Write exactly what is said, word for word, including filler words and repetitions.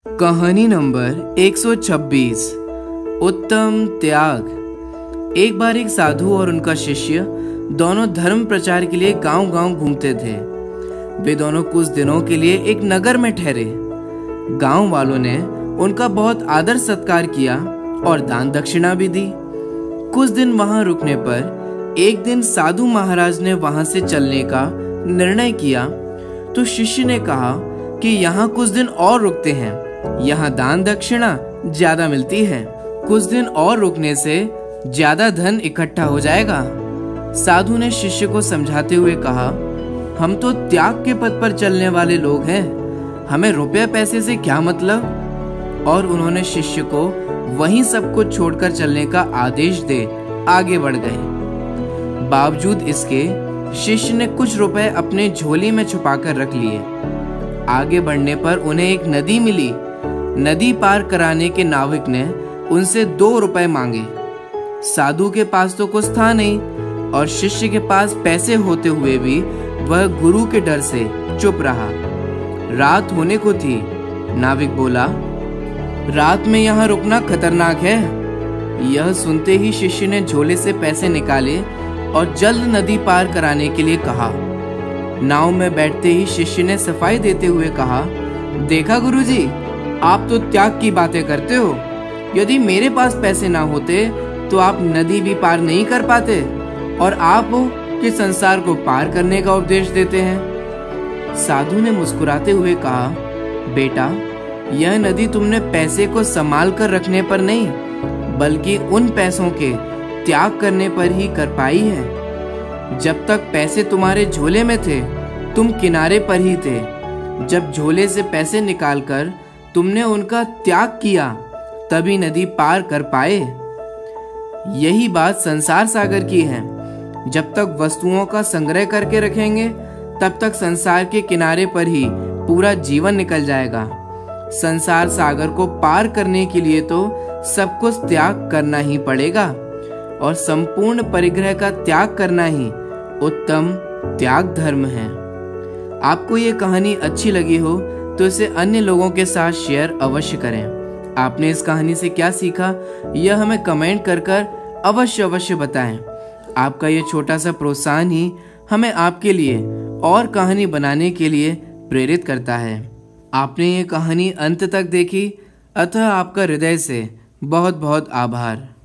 कहानी नंबर एक सौ छब्बीस। उत्तम त्याग। एक बार एक साधु और उनका शिष्य दोनों धर्म प्रचार के लिए गांव गांव घूमते थे। वे दोनों कुछ दिनों के लिए एक नगर में ठहरे। गांव वालों ने उनका बहुत आदर सत्कार किया और दान दक्षिणा भी दी। कुछ दिन वहां रुकने पर एक दिन साधु महाराज ने वहां से चलने का निर्णय किया तो शिष्य ने कहा कि यहाँ कुछ दिन और रुकते हैं, यहाँ दान दक्षिणा ज्यादा मिलती है। कुछ दिन और रुकने से ज्यादा धन इकट्ठा हो जाएगा। साधु ने शिष्य को समझाते हुए कहा, हम तो त्याग के पथ पर चलने वाले लोग हैं, हमें रुपये पैसे से क्या मतलब। और उन्होंने शिष्य को वहीं सब कुछ छोड़कर चलने का आदेश दे आगे बढ़ गए। बावजूद इसके शिष्य ने कुछ रुपए अपने झोली में छुपाकर रख लिए। आगे बढ़ने पर उन्हें एक नदी मिली। नदी पार कराने के नाविक ने उनसे दो रुपए मांगे। साधु के पास तो कुछ था नहीं और शिष्य के पास पैसे होते हुए भी वह गुरु के डर से चुप रहा। रात होने को थी। नाविक बोला, रात में यहाँ रुकना खतरनाक है। यह सुनते ही शिष्य ने झोले से पैसे निकाले और जल्द नदी पार कराने के लिए कहा। नाव में बैठते ही शिष्य ने सफाई देते हुए कहा, देखा गुरुजी, आप तो त्याग की बातें करते हो। यदि मेरे पास पैसे ना होते तो आप नदी भी पार नहीं कर पाते, और आप हो कि संसार को पार करने का उपदेश देते हैं। साधु ने मुस्कुराते हुए कहा, बेटा, यह नदी तुमने पैसे को संभाल कर रखने पर नहीं, बल्कि उन पैसों के त्याग करने पर ही कर पाई है। जब तक पैसे तुम्हारे झोले में थे, तुम किनारे पर ही थे। जब झोले से पैसे निकालकर तुमने उनका त्याग किया, तभी नदी पार कर पाए। यही बात संसार सागर की है। जब तक वस्तुओं का संग्रह करके रखेंगे, तब तक संसार के किनारे पर ही पूरा जीवन निकल जाएगा। संसार सागर को पार करने के लिए तो सब कुछ त्याग करना ही पड़ेगा, और संपूर्ण परिग्रह का त्याग करना ही उत्तम त्याग धर्म है। आपको ये कहानी अच्छी लगी हो तो इसे अन्य लोगों के साथ शेयर अवश्य करें। आपने इस कहानी से क्या सीखा, यह हमें कमेंट कर कर अवश्य अवश्य बताएं। आपका ये छोटा सा प्रोत्साहन ही हमें आपके लिए और कहानी बनाने के लिए प्रेरित करता है। आपने ये कहानी अंत तक देखी, अतः आपका हृदय से बहुत बहुत आभार।